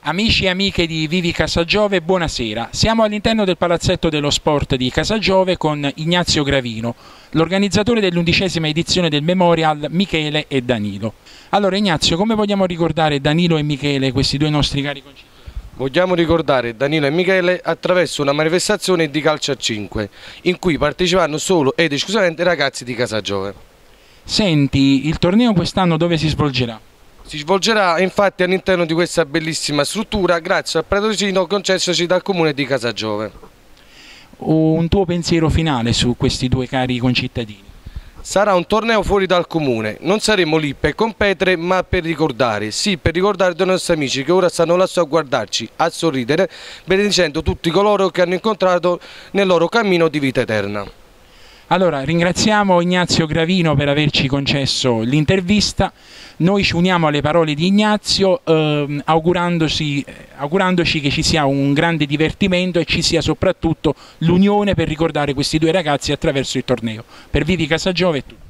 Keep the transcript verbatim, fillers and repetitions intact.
Amici e amiche di Vivi Casagiove, buonasera. Siamo all'interno del palazzetto dello sport di Casagiove con Ignazio Gravino, l'organizzatore dell'undicesima edizione del Memorial Michele e Danilo. Allora Ignazio, come vogliamo ricordare Danilo e Michele, questi due nostri cari concittadini? Vogliamo ricordare Danilo e Michele attraverso una manifestazione di calcio a cinque, in cui parteciperanno solo ed esclusivamente i ragazzi di Casagiove. Senti, il torneo quest'anno dove si svolgerà? Si svolgerà infatti all'interno di questa bellissima struttura grazie al patrocinio concessoci dal comune di Casagiove. Un tuo pensiero finale su questi due cari concittadini? Sarà un torneo fuori dal comune, non saremo lì per competere ma per ricordare, sì per ricordare dei nostri amici che ora stanno lassù a guardarci, a sorridere, benedicendo tutti coloro che hanno incontrato nel loro cammino di vita eterna. Allora, ringraziamo Ignazio Gravino per averci concesso l'intervista, noi ci uniamo alle parole di Ignazio eh, augurandoci, augurandoci che ci sia un grande divertimento e ci sia soprattutto l'unione per ricordare questi due ragazzi attraverso il torneo. Per Vivi Casagiove è tutto.